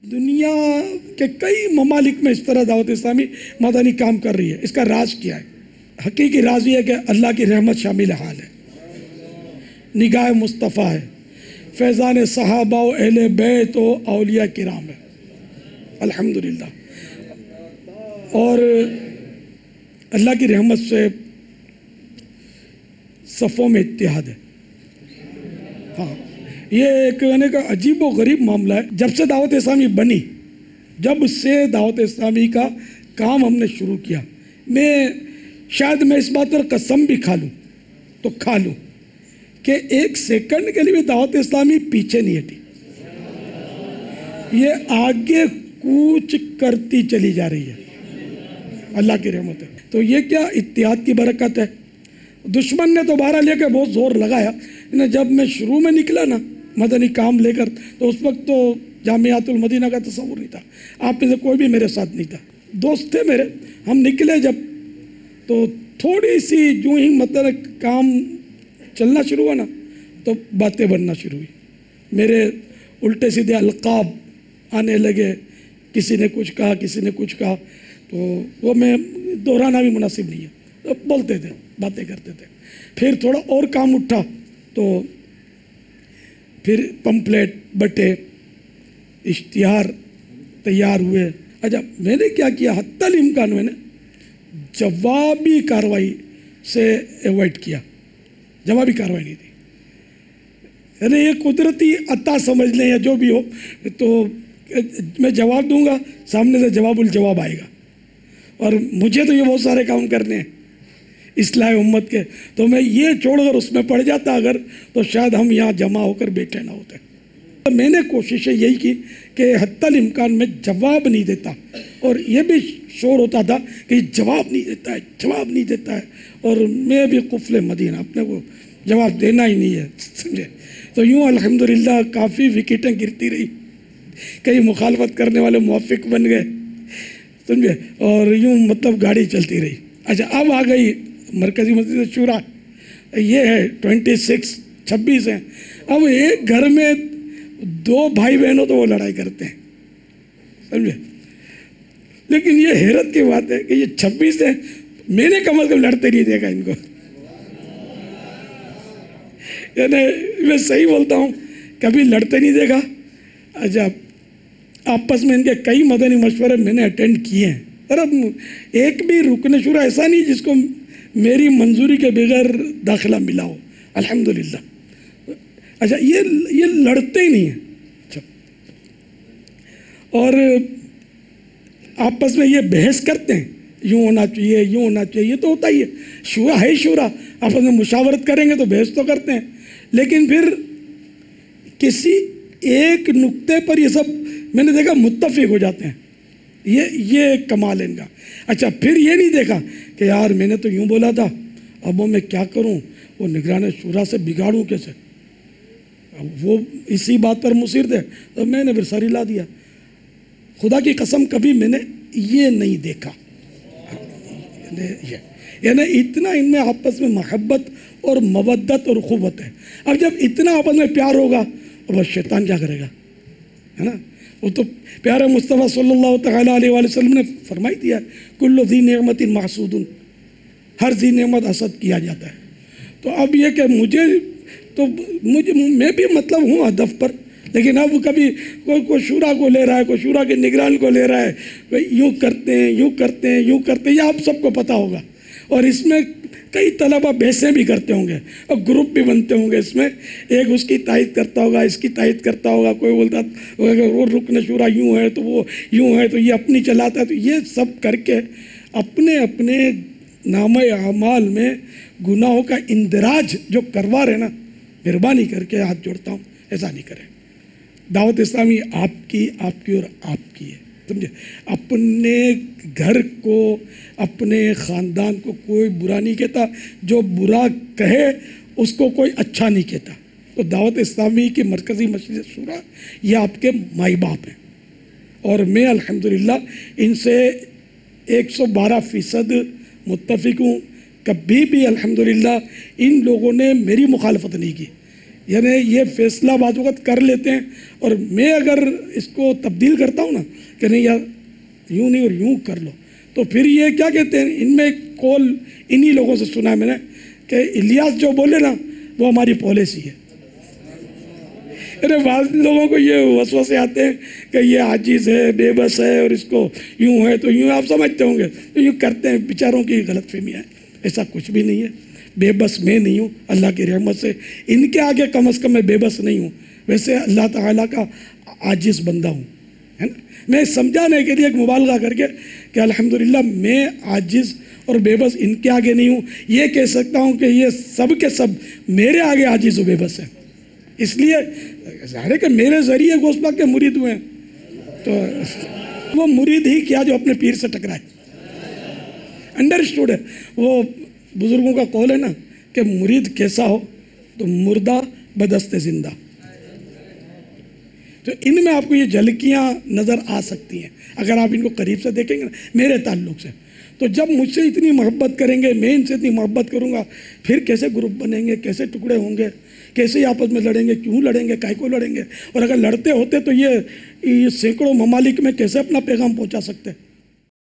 دنیا کے کئی ممالک میں اس طرح دعوت اسلامی مدنی کام کر رہی ہے. اس کا راز کیا ہے؟ حقیقی راز یہ ہے کہ اللہ کی رحمت شامل حال ہے، نگاہ مصطفیٰ ہے، فیضان صحابہ و اہل بیت و اولیاء کرام ہے الحمدللہ. اور اللہ کی رحمت سے صفوں میں اتحاد ہے. ہاں، یہ ایک عجیب و غریب معاملہ ہے. جب سے دعوت اسلامی بنی، جب سے دعوت اسلامی کا کام ہم نے شروع کیا، شاید میں اس بات پر قسم بھی کھا لوں تو کھا لوں کہ ایک سیکنڈ کے لیے بھی دعوت اسلامی پیچھے نہیں ہٹی. یہ آگے کوچ کرتی چلی جا رہی ہے، اللہ کی رحمت ہے. تو یہ کیا اتحاد کی برکت ہے. دشمن نے تو بہرحال لے کے بہت زور لگایا. جب میں شروع میں نکلا نا مدنی کام لے کر، تو اس وقت تو جامعات المدینہ کا تصور نہیں تھا. آپ میں سے کوئی بھی میرے ساتھ نہیں تھا. دوست تھے میرے. ہم نکلے جب تو تھوڑی سی جو ہی مطلب کام چلنا شروع ہوا نا تو باتیں بننا شروع ہوئی. میرے الٹے سیدھے القاب آنے لگے. کسی نے کچھ کہا، کسی نے کچھ کہا، تو وہ میں دہرانا بھی مناسب نہیں ہے. بولتے تھے، باتیں کرتے تھے. پھر تھوڑا اور کام اٹھا تو پھر پمپلیٹ بٹے، اشتہار تیار ہوئے. اچھا، میں نے کیا کیا؟ حتی الامکان میں نے جوابی کاروائی سے ایوائڈ کیا. جوابی کاروائی نہیں تھی. یعنی یہ قدرتی عطا سمجھ لیں یا جو بھی ہو، تو میں جواب دوں گا، سامنے سے جواب الجواب آئے گا. اور مجھے تو یہ بہت سارے کام کرنے ہیں اصلاح امت کے، تو میں یہ چھوڑ کر اس میں پڑ جاتا اگر، تو شاید ہم یہاں جمع ہو کر بیٹھے نہ ہوتے. میں نے کوششیں یہی کی کہ حتی الامکان میں جواب نہیں دیتا. اور یہ بھی شور ہوتا تھا کہ جواب نہیں دیتا ہے، جواب نہیں دیتا ہے. اور میں بھی قفل مدینہ، اپنے کو جواب دینا ہی نہیں ہے، سمجھے. تو یوں الحمدللہ کافی وکٹیں گرتی رہی. کئی مخالفت کرنے والے موافق بن گئے، سمجھے. اور یوں مطلب گاڑی چلتی رہی. اچھا، اب آ گئی مرکزی مسجد شورا. یہ ہے 26 ہیں. اب ایک گھر میں 2 بھائی بہنوں تو وہ لڑائی کرتے ہیں، سمجھے. لیکن یہ حیرت کی بات ہے کہ یہ 26 ہیں، میں نے کم از کم لڑتے نہیں دیکھا ان کو. یعنی میں صحیح بولتا ہوں، کبھی لڑتے نہیں دیکھا. اچھا، آپس میں ان کے کئی مدنی مشورے میں نے اٹینڈ کیے ہیں. اور اب ایک بھی رکن شورا ایسا نہیں جس کو میری منظوری کے بغیر داخلہ ملا ہو، الحمدللہ. اچھا، یہ لڑتے ہی نہیں ہیں. اچھا، اور آپس میں یہ بحث کرتے ہیں، یوں ہونا چاہیے، یوں ہونا چاہیے. یہ تو ہوتا ہی ہے، شورا ہے. شورا آپس میں مشاورت کریں گے تو بحث تو کرتے ہیں. لیکن پھر کسی ایک نقطے پر یہ سب میں نے دیکھا متفق ہو جاتے ہیں. یہ کمال ہے ان کا. اچھا، پھر یہ نہیں دیکھا کہ یار میں نے تو یوں بولا تھا، اب وہ میں کیا کروں، وہ نگران شورا سے بگاڑوں کیسے. وہ اسی بات پر مصر تھے تو میں نے پھر سر ہلا دیا. خدا کی قسم کبھی میں نے یہ نہیں دیکھا. یعنی اتنا ان میں آپس میں محبت اور مودت اور اخوت ہے. اب جب اتنا آپس میں پیار ہوگا اب شیطان کیا کرے گا، ہے نا. وہ تو پیارے مصطفیٰ صلی اللہ تعالیٰ علیہ وآلہ وسلم نے فرمائی دیا، کل ذی نعمت محسود، ہر ذی نعمت حسد کیا جاتا ہے. تو اب یہ کہ میں بھی مطلب ہوں ہدف پر، لیکن اب کبھی کوئی شورا کو لے رہا ہے، کوئی شورا کے نگران کو لے رہا ہے، یوں کرتے ہیں، یوں کرتے ہیں، یوں کرتے ہیں. یہ آپ سب کو پتہ ہوگا. اور اس میں کئی طلبہ بحثیں بھی کرتے ہوں گے اور گروپ بھی بنتے ہوں گے. اس میں ایک اس کی تائید کرتا ہوگا، اس کی تائید کرتا ہوگا. کوئی بولتا ہوگا وہ رکن شورا یوں ہے تو وہ یوں ہے، تو یہ اپنی چلاتا ہے. تو یہ سب کر کے اپنے اپنے نامہ اعمال میں گناہوں کا اندراج جو کروا رہے نا، مہربانی کر کے ہاتھ جوڑتا ہوں ایسا نہیں کریں. دعوت اسلامی آپ کی اور آپ کی ہے، سمجھے. اپنے گھر کو، اپنے خاندان کو کوئی برا نہیں کہتا. جو برا کہے اس کو کوئی اچھا نہیں کہتا. تو دعوت اسلامی کی مرکزی مسجد شورا یہ آپ کے مائی باپ ہیں. اور میں الحمدللہ ان سے 112% متفق ہوں. کبھی بھی الحمدللہ ان لوگوں نے میری مخالفت نہیں کی. یعنی یہ فیصلہ بعض وقت کر لیتے ہیں، اور میں اگر اس کو تبدیل کرتا ہوں نا کہ نہیں یار یوں نہیں اور یوں کر لو، تو پھر یہ کیا کہتے ہیں، ان میں ایک قول انہی لوگوں سے سنا ہے میں نے کہ الیاس جو بولے نا وہ ہماری پالیسی ہے۔ بعض لوگوں کو یہ وسوسے آتے ہیں کہ یہ عاجز ہے، بے بس ہے، اور اس کو یوں ہے تو یوں، آپ سمجھتے ہوں گے تو یوں کرتے ہیں، بیچاروں کی غلط فہمی ہے، ایسا کچھ بھی نہیں ہے۔ بے بس میں نہیں ہوں، اللہ کی رحمت سے ان کے آگے کم از کم میں بے بس نہیں ہوں، ویسے اللہ تعالیٰ کا عاجز بندہ ہوں، ہے نا۔ میں سمجھانے کے لیے ایک مبالغہ کر کے کہ الحمدللہ میں عاجز اور بے بس ان کے آگے نہیں ہوں، یہ کہہ سکتا ہوں کہ یہ سب کے سب میرے آگے عاجز و بے بس ہیں۔ اس لیے ظاہر ہے کہ میرے ذریعے غوث پاک کے مرید ہوئے ہیں، تو وہ مرید ہی کیا جو اپنے پیر سے ٹکرائے۔ انڈرسٹوڈ ہے، وہ بزرگوں کا قول ہے نا کہ مرید کیسا ہو تو مردہ بدست زندہ۔ تو ان میں آپ کو یہ جھلکیاں نظر آ سکتی ہیں اگر آپ ان کو قریب سے دیکھیں گے نا میرے تعلق سے۔ تو جب مجھ سے اتنی محبت کریں گے، میں ان سے اتنی محبت کروں گا، پھر کیسے گروپ بنیں گے، کیسے ٹکڑے ہوں گے، کیسے آپس میں لڑیں گے، کیوں لڑیں گے، کائے کو لڑیں گے، اور اگر لڑتے ہوتے تو یہ سینکڑوں ممالک میں کیسے اپنا پیغام پہنچا سکتے ہیں۔